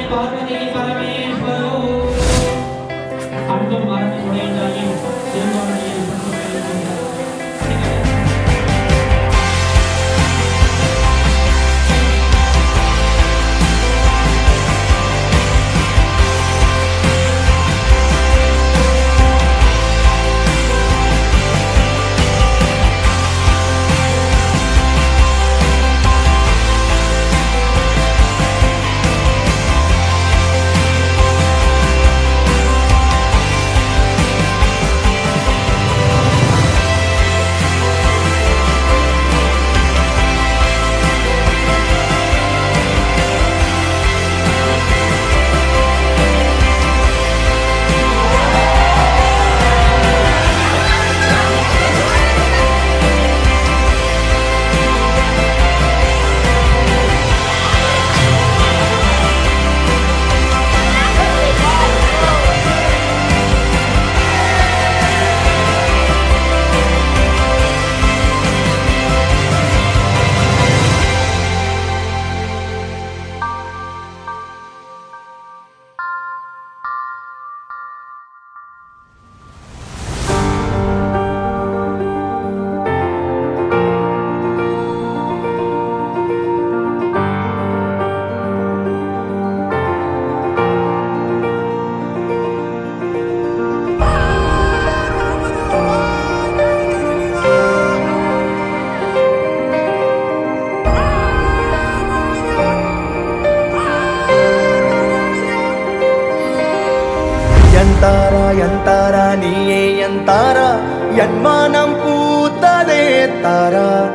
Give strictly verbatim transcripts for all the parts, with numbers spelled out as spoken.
ಎಂತಾರ ನೀಯೇ ಎಂತಾರ ಯನ್ಮಾನಂ ಪೂತದೆ ತಾರ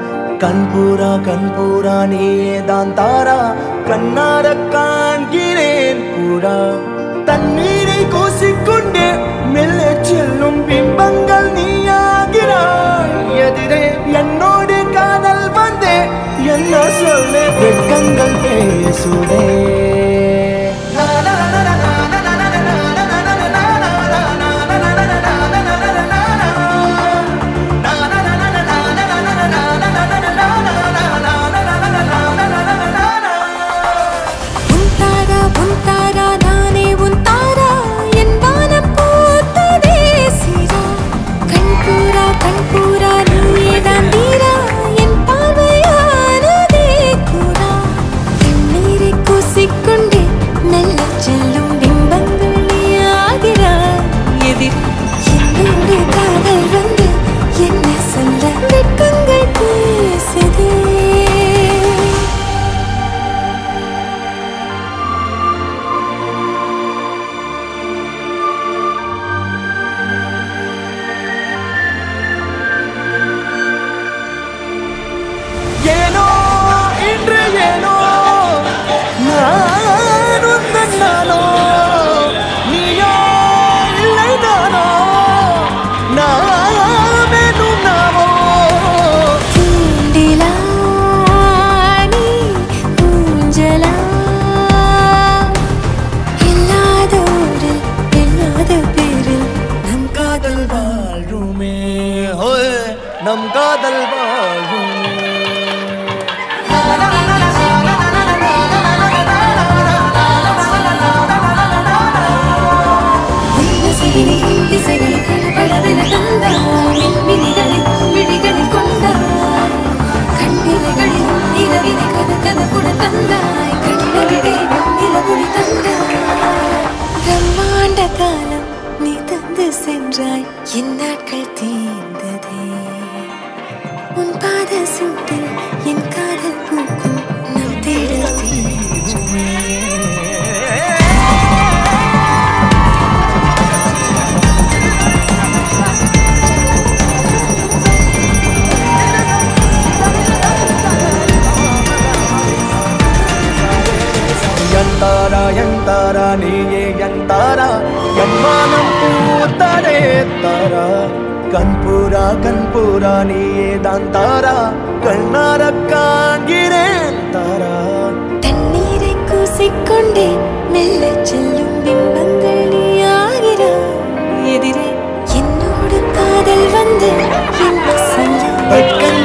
கண்பூர கண்பூர நீயே தான் தாரா கண்ணார காண்கிறேன் பூரா தண்ணீரை கூசிக்கொண்டே மெல்ல செல்லும் பிம்பங்கள் நீயாகிறாய் எதிரே என்னோடு காதல் வந்தே என்ன சொல்ல வெட்கங்கள் பேசுதே நம் காதல் வாழுமே பிரம்மாண்ட காலம் நீ தந்து சென்றாய் என் நாட்கள் தீர்ந்ததே உன் பாத சூட்டில் என் காதல் பூக்கும் நம் தேடல் தீருமே ಎಂತಾರ ಎಂತಾರ ನೀಯೇ ಎಂತಾರ ಯನ್ಮಾನಂ ಪೂತದೆ ತಾರ கண்பூர கண்பூர நீயே தான் தாரா கண்ணார காண்கிறேன் தாரா தண்ணீரை கூசிக்கொண்டே மெல்ல செல்லும் பிம்பங்கள் நீயாகிறாய் எதிரே என்னோடு காதல் வந்து என்ன சொல்ல